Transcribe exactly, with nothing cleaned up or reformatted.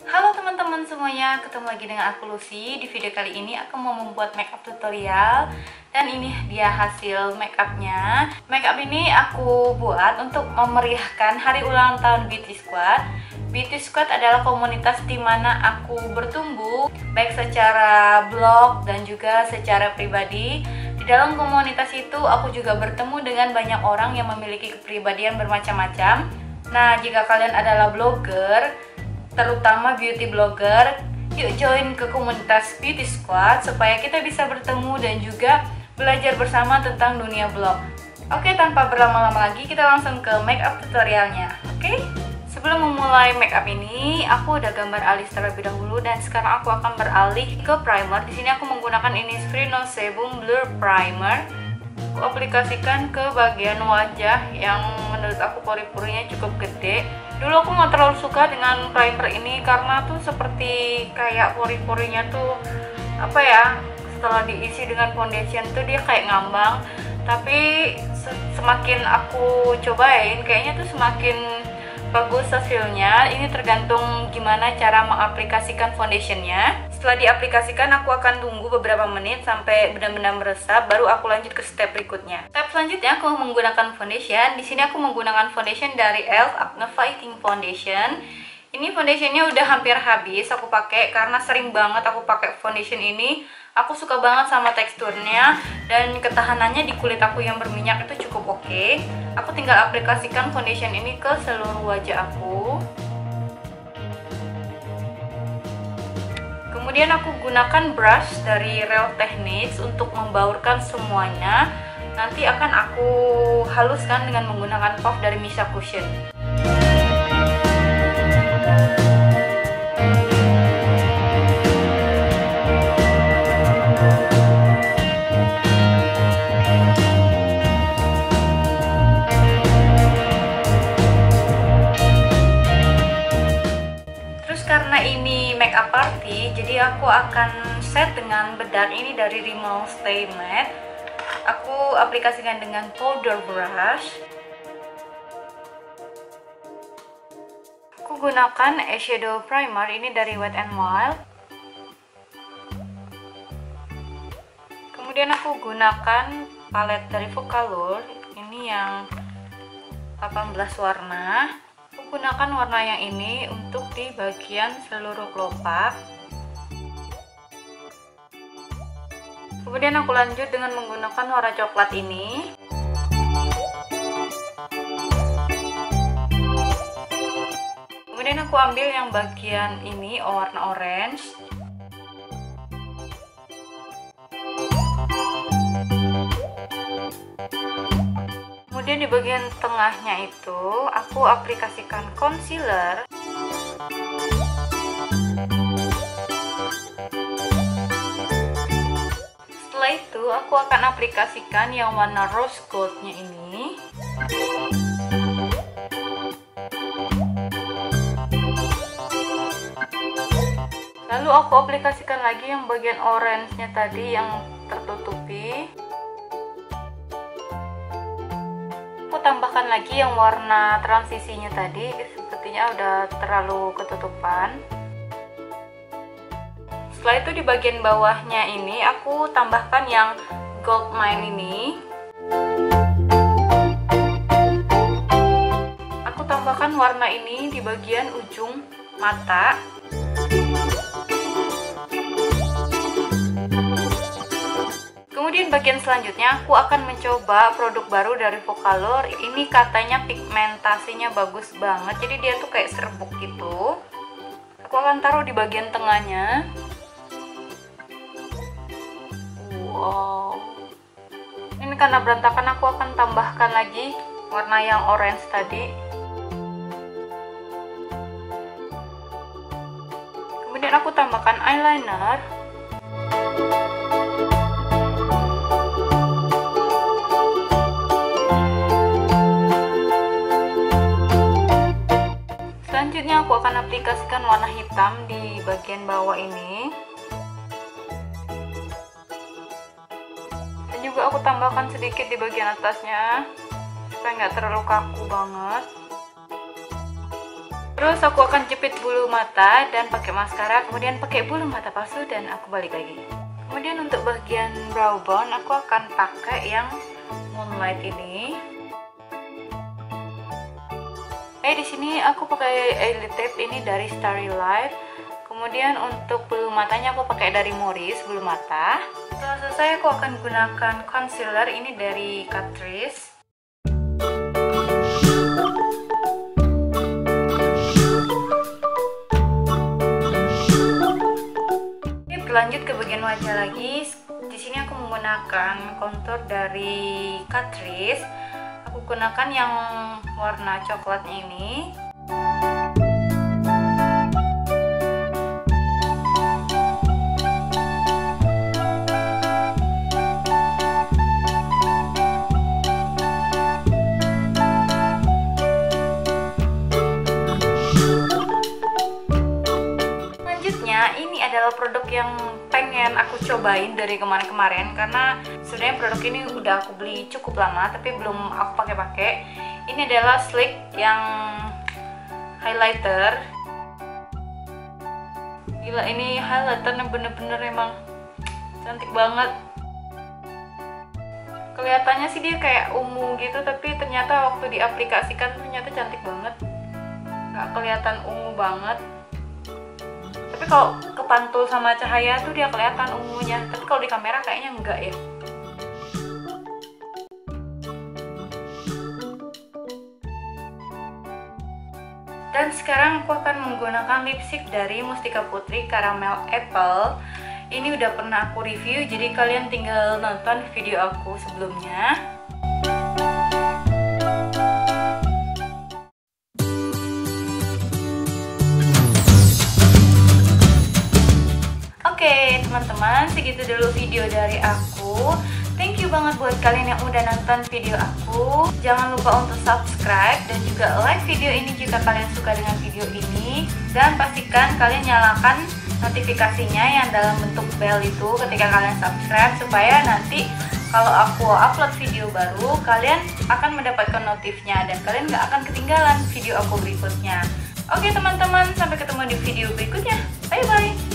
Halo teman-teman semuanya, ketemu lagi dengan aku Lucy. Di video kali ini aku mau membuat makeup tutorial. Dan ini dia hasil makeupnya. Makeup ini aku buat untuk memeriahkan hari ulang tahun Beauty Squad. Beauty Squad adalah komunitas di mana aku bertumbuh, baik secara blog dan juga secara pribadi. Di dalam komunitas itu aku juga bertemu dengan banyak orang yang memiliki kepribadian bermacam-macam. Nah, jika kalian adalah blogger, terutama beauty blogger, yuk join ke komunitas Beauty Squad supaya kita bisa bertemu dan juga belajar bersama tentang dunia blog. Oke, tanpa berlama-lama lagi kita langsung ke makeup tutorialnya. Oke, sebelum memulai makeup ini, aku udah gambar alis terlebih dahulu dan sekarang aku akan beralih ke primer. Di sini aku menggunakan Innisfree No Sebum Blur Primer. Aku aplikasikan ke bagian wajah yang menurut aku pori-porinya cukup gede. Dulu aku nggak terlalu suka dengan primer ini karena tuh seperti kayak pori-porinya tuh apa ya, setelah diisi dengan foundation tuh dia kayak ngambang. Tapi semakin aku cobain kayaknya tuh semakin bagus hasilnya. Ini tergantung gimana cara mengaplikasikan foundationnya. Setelah diaplikasikan aku akan tunggu beberapa menit sampai benar-benar meresap, baru aku lanjut ke step berikutnya. Step selanjutnya aku menggunakan foundation. Di sini aku menggunakan foundation dari e l f Acne-Fighting Foundation. Ini foundationnya udah hampir habis aku pakai karena sering banget aku pakai foundation ini. Aku suka banget sama teksturnya dan ketahanannya di kulit aku yang berminyak itu cukup oke. Aku tinggal aplikasikan foundation ini ke seluruh wajah aku. Kemudian aku gunakan brush dari Real Techniques untuk membaurkan semuanya. Nanti akan aku haluskan dengan menggunakan puff dari Missha Cushion. Karena ini makeup party, jadi aku akan set dengan bedak ini dari Rimmel Stay Matte. Aku aplikasikan dengan powder brush. Aku gunakan eyeshadow primer ini dari Wet n Wild. Kemudian aku gunakan palette dari Focallure, ini yang delapan belas warna. Aku gunakan warna yang ini untuk di bagian seluruh kelopak. Kemudian aku lanjut dengan menggunakan warna coklat ini. Kemudian aku ambil yang bagian ini warna orange. Kemudian di bagian tengahnya itu aku aplikasikan concealer. Setelah itu aku akan aplikasikan yang warna rose goldnya ini. Lalu aku aplikasikan lagi yang bagian orange-nya tadi yang tertutupi. Aku tambahkan lagi yang warna transisinya tadi, sepertinya udah terlalu ketutupan. Setelah itu di bagian bawahnya ini aku tambahkan yang gold mine ini. Aku tambahkan warna ini di bagian ujung mata. Kemudian bagian selanjutnya aku akan mencoba produk baru dari Focallure. Ini katanya pigmentasinya bagus banget, jadi dia tuh kayak serbuk gitu. Aku akan taruh di bagian tengahnya. Wow, ini karena berantakan aku akan tambahkan lagi warna yang orange tadi. Kemudian aku tambahkan eyeliner. Selanjutnya aku akan aplikasikan warna hitam di bagian bawah ini. Dan juga aku tambahkan sedikit di bagian atasnya supaya nggak terlalu kaku banget. Terus aku akan jepit bulu mata dan pakai maskara, kemudian pakai bulu mata palsu dan aku balik lagi. Kemudian untuk bagian brow bone aku akan pakai yang Moonlight ini. Eh di sini aku pakai eyelid tape ini dari Starry Light. Kemudian untuk bulu matanya aku pakai dari Morris bulu mata. Setelah selesai aku akan gunakan concealer ini dari Catrice. Lanjut ke bagian wajah lagi. Di sini aku menggunakan contour dari Catrice. Aku gunakan yang warna coklatnya ini. Ini adalah produk yang pengen aku cobain dari kemarin-kemarin, karena sebenarnya produk ini udah aku beli cukup lama tapi belum aku pakai-pakai. Ini adalah Sleek yang highlighter. Gila, ini highlighternya bener-bener emang cantik banget. Kelihatannya sih dia kayak ungu gitu, tapi ternyata waktu diaplikasikan ternyata cantik banget. Gak kelihatan ungu banget. Tapi kalau kepantul sama cahaya tuh dia kelihatan ungunya. Tapi kalau di kamera kayaknya enggak ya. Dan sekarang aku akan menggunakan lipstick dari Mustika Putri Caramel Apple. Ini udah pernah aku review, jadi kalian tinggal nonton video aku sebelumnya. Oke teman-teman, segitu dulu video dari aku. Thank you banget buat kalian yang udah nonton video aku. Jangan lupa untuk subscribe dan juga like video ini jika kalian suka dengan video ini. Dan pastikan kalian nyalakan notifikasinya yang dalam bentuk bell itu ketika kalian subscribe, supaya nanti kalau aku upload video baru kalian akan mendapatkan notifnya dan kalian gak akan ketinggalan video aku berikutnya. Oke teman-teman, sampai ketemu di video berikutnya. Bye bye.